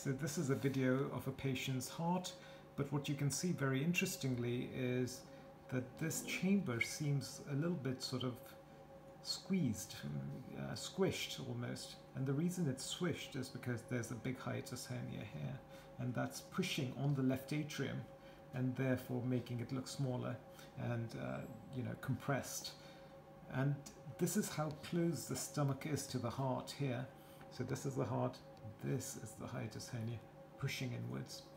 So this is a video of a patient's heart, but what you can see very interestingly is that this chamber seems a little bit sort of squeezed, squished almost. And the reason it's squished is because there's a big hiatus hernia here, and that's pushing on the left atrium and therefore making it look smaller and compressed. And this is how close the stomach is to the heart here. So this is the heart, this is the hiatus hernia pushing inwards.